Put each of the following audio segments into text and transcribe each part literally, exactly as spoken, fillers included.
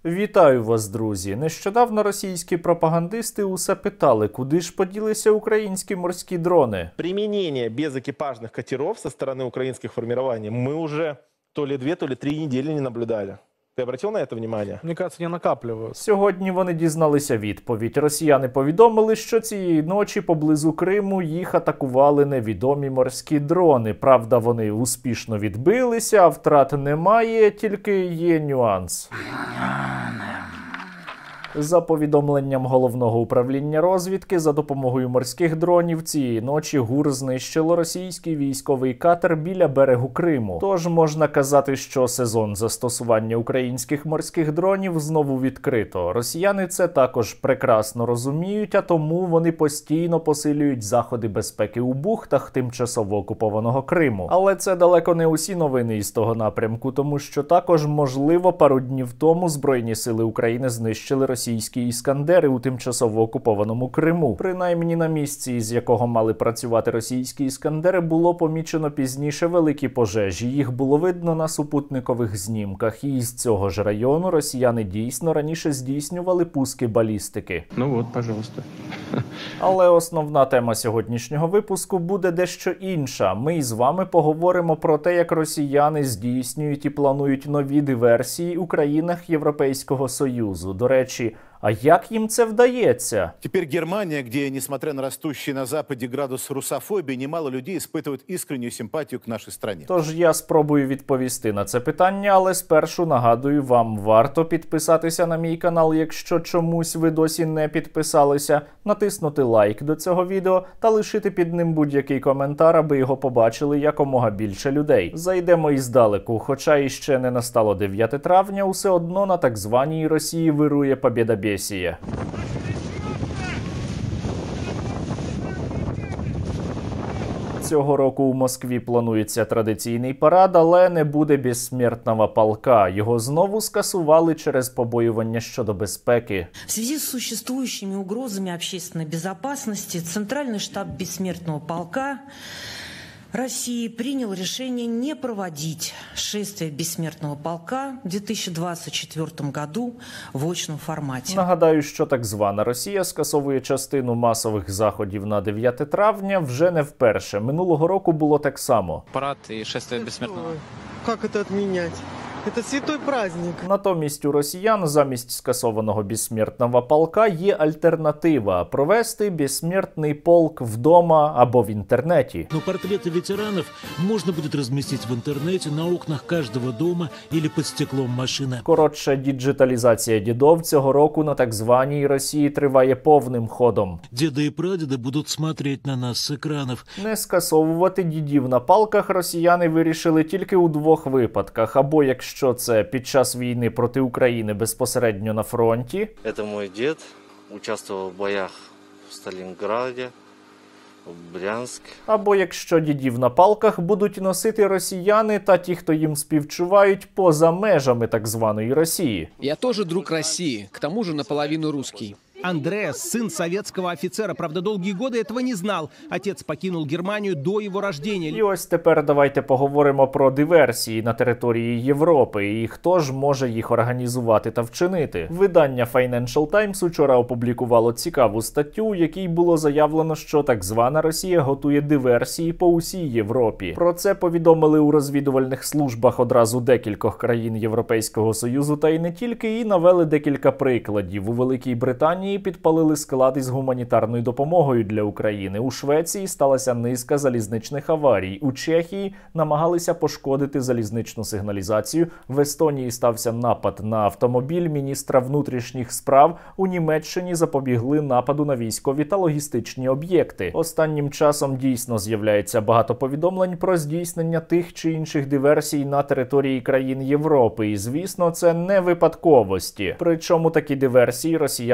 Вітаю вас, друзі! Нещодавно російські пропагандисти усе питали, куди ж поділися українські морські дрони. Применение безэкипажных катеров со стороны украинских формирований мы уже то ли две, то ли три недели не наблюдали. Ти обратив на це увагу? Мені кажется, не накапливают. Сьогодні вони дізналися відповідь. Росіяни повідомили, що цієї ночі поблизу Криму їх атакували невідомі морські дрони. Правда, вони успішно відбилися, а втрат немає, тільки є нюанс. За повідомленням Головного управління розвідки, за допомогою морських дронів цієї ночі ГУР знищило російський військовий катер біля берегу Криму. Тож можна казати, що сезон застосування українських морських дронів знову відкрито. Росіяни це також прекрасно розуміють, а тому вони постійно посилюють заходи безпеки у бухтах тимчасово окупованого Криму. Але це далеко не усі новини із того напрямку, тому що також, можливо, пару днів тому Збройні сили України знищили російські російські іскандери у тимчасово окупованому Криму. Принаймні на місці, із якого мали працювати російські іскандери, було помічено пізніше великі пожежі. Їх було видно на супутникових знімках. І з цього ж району росіяни дійсно раніше здійснювали пуски балістики. Ну от, пожалуйста. Але основна тема сьогоднішнього випуску буде дещо інша. Ми із вами поговоримо про те, як росіяни здійснюють і планують нові диверсії у країнах Європейського Союзу. До речі, а як їм це вдається? Теперь Германия, где, несмотря на растущий на Западе градус русофобии, немало людей испытывают искреннюю симпатию к нашей стране. Тож я спробую відповісти на це питання, але спершу нагадую, вам варто підписатися на мій канал, якщо чомусь ви досі не підписалися, натиснути лайк до цього відео та лишити під ним будь-який коментар, аби його побачили якомога більше людей. Зайдемо із далеку, хоча іще не настало дев'яте травня, усе одно на так званій Росії вирує побєдобєсія. Цього року у Москві планується традиційний парад, але не буде безсмертного полка. Його знову скасували через побоювання щодо безпеки. В связи с существующими угрозами общественной безопасности Центральный штаб бессмертного полка России принял решение не проводить шествие Бессмертного полка в две тысячи двадцать четвёртом году в очном форматі. Нагадаю, що так звана Росія скасовує частину масових заходів на дев'яте травня вже не вперше. Минулого року було так само. Парад і шествие Бессмертного. Как это отменять? Это святой праздник. Натомість у росіян замість скасованого безсмертного полка є альтернатива – провести безсмертний полк вдома або в інтернеті. Но портреты ветеранов можно будет разместить в интернете, на окнах каждого дома или под стеклом машины. Коротше, діджиталізація дідов цього року на так званій Росії триває повним ходом. Деды и прадеды будут смотреть на нас с экранов. Не скасовувати дідів на палках росіяни вирішили тільки у двох випадках. Або якщо що це під час війни проти України безпосередньо на фронті. Це мій дід, участвував в боях в Сталінграді, в Брянськ. Або якщо дідів на палках будуть носити росіяни та ті, хто їм співчувають поза межами так званої Росії. Я теж друг Росії, к тому же наполовину русский. Андреас, сын советского офицера, правда, долгие годы этого не знал. Отец покинул Германию до его рождения. І ось тепер давайте поговоримо про диверсії на території Європи і хто ж може їх організувати та вчинити. Видання Financial Times учора опублікувало цікаву статтю, у якій було заявлено, що так звана Росія готує диверсії по усій Європі. Про це повідомили у розвідувальних службах одразу декількох країн Європейського Союзу, та й не тільки, і навели декілька прикладів. У Великій Британії підпалили склад із гуманітарною допомогою для України. У Швеції сталася низка залізничних аварій. У Чехії намагалися пошкодити залізничну сигналізацію. В Естонії стався напад на автомобіль міністра внутрішніх справ. У Німеччині запобігли нападу на військові та логістичні об'єкти. Останнім часом дійсно з'являється багато повідомлень про здійснення тих чи інших диверсій на території країн Європи. І, звісно, це не випадковості. Причому такі диверсії росіяни здійснюють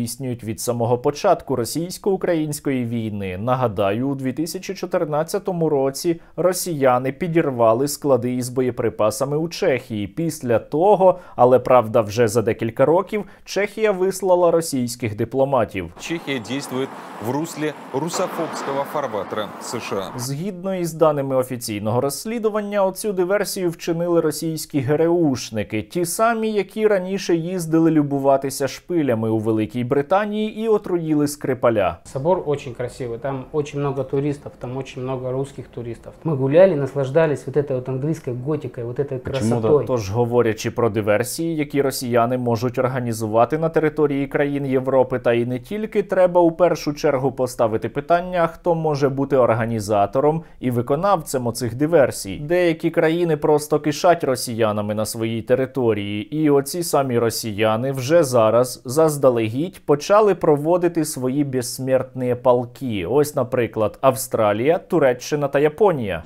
здійснюють від самого початку російсько-української війни. Нагадаю, у дві тисячі чотирнадцятому році росіяни підірвали склади із боєприпасами у Чехії. Після того, але правда вже за декілька років, Чехія вислала російських дипломатів. Чехия действует в русле русофобского фарватера США. Згідно із даними офіційного розслідування, оцю диверсію вчинили російські ГРУшники, ті самі, які раніше їздили любуватися шпилями у Великій Британії і отруїли Скрипаля. Собор очень красивый, там очень много туристов, там очень много русских туристов. Мы гуляли, наслаждались вот этой вот английской готикой, вот этой красотой. Тож, говорячи про диверсії, які росіяни можуть організувати на території країн Європи, та і не тільки, треба у першу чергу поставити питання, хто може бути організатором і виконавцем оцих диверсій. Деякі країни просто кишать росіянами на своїй території, і оці самі росіяни вже зараз заздалегідь почали проводити свої безсмертні полки. Ось, наприклад, Австралія, Туреччина та Японія.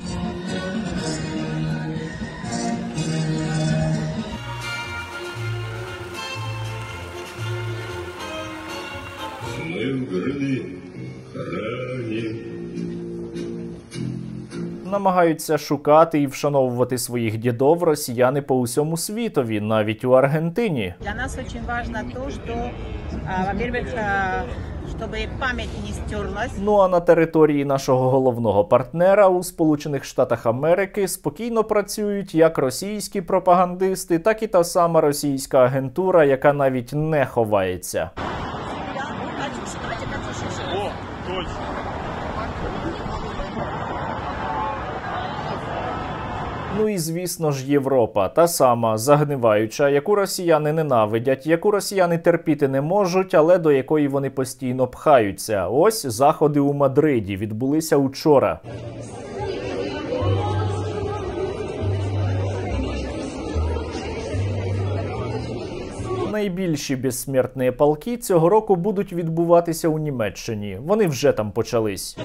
Намагаються шукати і вшановувати своїх дідов росіяни по усьому світові, навіть у Аргентині. Для нас дуже важливо те, що, во-первых, щоб пам'ять не стерлась. Ну а на території нашого головного партнера у Сполучених Штатах Америки спокійно працюють як російські пропагандисти, так і та сама російська агентура, яка навіть не ховається. О, точно. Ну і, звісно ж, Європа. Та сама, загниваюча, яку росіяни ненавидять, яку росіяни терпіти не можуть, але до якої вони постійно пхаються. Ось заходи у Мадриді відбулися учора. Найбільші безсмертні полки цього року будуть відбуватися у Німеччині. Вони вже там почались.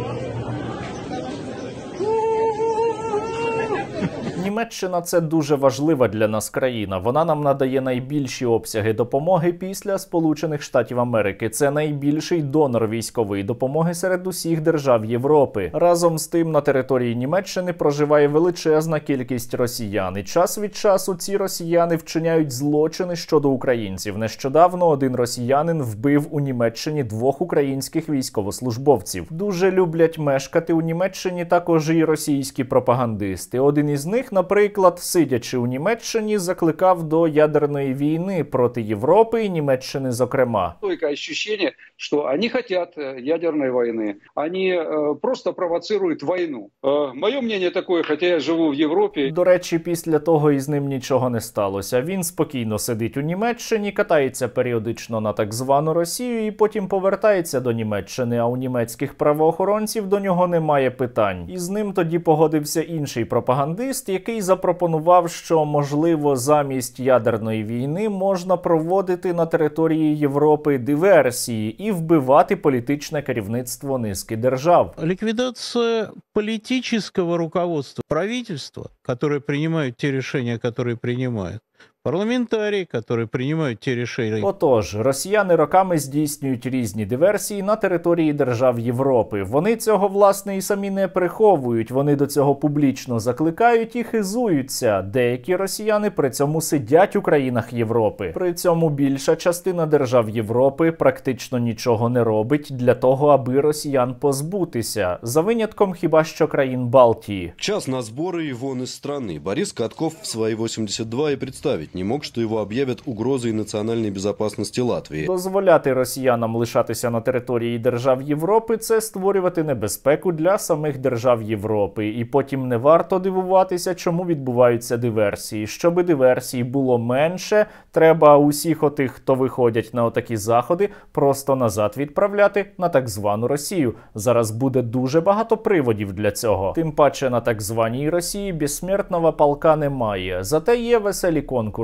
Німеччина – це дуже важлива для нас країна. Вона нам надає найбільші обсяги допомоги після Сполучених Штатів Америки. Це найбільший донор військової допомоги серед усіх держав Європи. Разом з тим, на території Німеччини проживає величезна кількість росіян. І час від часу ці росіяни вчиняють злочини щодо українців. Нещодавно один росіянин вбив у Німеччині двох українських військовослужбовців. Дуже люблять мешкати у Німеччині також і російські пропагандисти. Один із них, наприклад, сидячи у Німеччині, закликав до ядерної війни проти Європи і Німеччини, зокрема. Таке відчуття, що вони хочуть ядерної війни. Вони э, просто провоцирують війну. Э, моє мнение таке, хоча я живу в Європі. До речі, після того із ним нічого не сталося. Він спокійно сидить у Німеччині, катається періодично на так звану Росію і потім повертається до Німеччини, а у німецьких правоохоронців до нього немає питань. І з ним тоді погодився інший пропагандист, який запропонував, що, можливо, замість ядерної війни можна проводити на території Європи диверсії і вбивати політичне керівництво низки держав. Ликвидация политического руководства правительства, которые принимают те решения, которые принимают, парламентарії, які приймають ті рішення. Отож, росіяни роками здійснюють різні диверсії на території держав Європи. Вони цього, власне, і самі не приховують. Вони до цього публічно закликають і хизуються. Деякі росіяни при цьому сидять у країнах Європи. При цьому більша частина держав Європи практично нічого не робить для того, аби росіян позбутися. За винятком хіба що країн Балтії. Час на збори вон із страны. Борис Катков в свої вісімдесят два і представить не мог, що його об'являть угрозою національної безпеки Латвії. Дозволяти росіянам лишатися на території держав Європи – це створювати небезпеку для самих держав Європи. І потім не варто дивуватися, чому відбуваються диверсії. Щоби диверсій було менше, треба усіх отих, хто виходять на отакі заходи, просто назад відправляти на так звану Росію. Зараз буде дуже багато приводів для цього. Тим паче на так званій Росії безсмертного полка немає. Зате є веселі конкурси.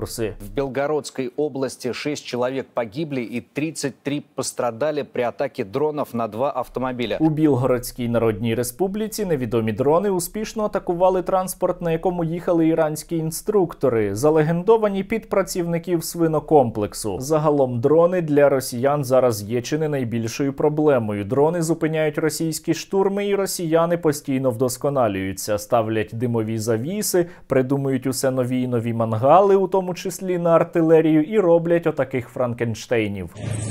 ракурси. В Белгородской области шесть человек погибли и тридцать три пострадали при атаке дронов на два автомобиля. У Білгородській Народній Республіці невідомі дрони успішно атакували транспорт, на якому їхали іранські інструктори, залегендовані під працівників свинокомплексу. Загалом дрони для росіян зараз є чи не найбільшою проблемою. Дрони зупиняють російські штурми, і росіяни постійно вдосконалюються, ставлять димові завіси, придумують усе нові і нові мангали, у тому числі на артилерію, і роблять отаких франкенштейнів.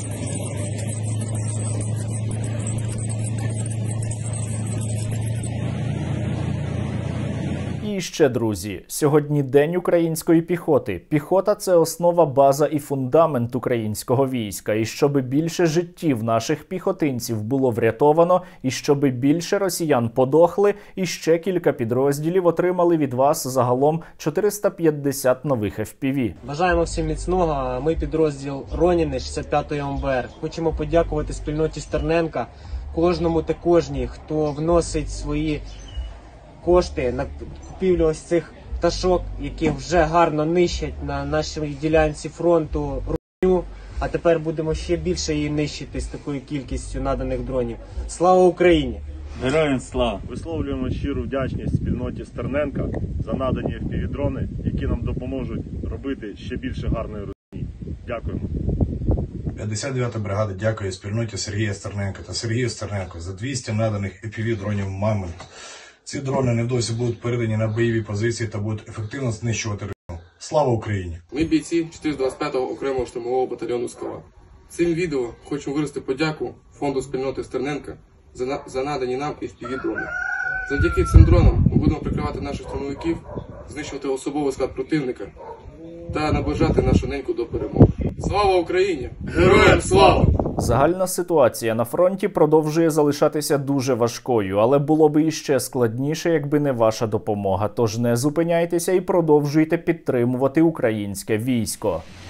І ще, друзі, сьогодні День української піхоти. Піхота – це основа, база і фундамент українського війська. І щоби більше життів наших піхотинців було врятовано, і щоби більше росіян подохли, і ще кілька підрозділів отримали від вас загалом чотириста п'ятдесят нових еф пі ві. Бажаємо всім міцного. Ми підрозділ Роніни шістдесят п'ятої ем бе ер. Хочемо подякувати спільноті Стерненка, кожному та кожній, хто вносить свої кошти на купівлю ось цих пташок, які вже гарно нищать на нашій ділянці фронту русню, а тепер будемо ще більше її нищити з такою кількістю наданих дронів. Слава Україні! Героям слава! Висловлюємо щиру вдячність спільноті Стерненка за надані еф пі ві-дрони, які нам допоможуть робити ще більше гарної русні. Дякуємо. п'ятдесят дев'ята бригада дякує спільноті Сергія Стерненка та Сергію Стерненко за двісті наданих еф пі ві-дронів «Мамонт». Ці дрони невдовзі будуть передані на бойові позиції та будуть ефективно знищувати росіян. Слава Україні! Ми бійці чотириста двадцять п'ятого окремого штурмового батальйону «Скала». Цим відео хочемо виразити подяку фонду спільноти Стерненка за, на... за надані нам еф пі ві-дрони. Завдяки цим дронам ми будемо прикривати наших штурмовиків, знищувати особовий склад противника та наближати нашу неньку до перемоги. Слава Україні! Героям слава! Загальна ситуація на фронті продовжує залишатися дуже важкою, але було би іще складніше, якби не ваша допомога. Тож не зупиняйтеся і продовжуйте підтримувати українське військо.